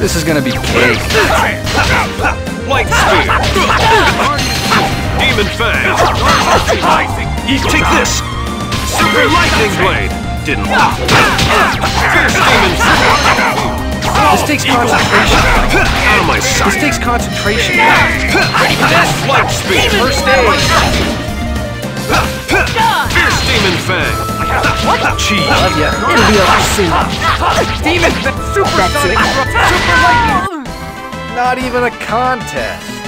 This is gonna be cake. Light speed. Demon Fang. Take this. Super Lightning Blade. Didn't work. Fierce Demon Fang. This takes concentration. Out of my sight. This takes concentration. Light speed. First aid. Fierce Demon Fang. Cheese. Love ya. It'll be over soon. Demon Super That's it. Super Lightning. Not even a contest.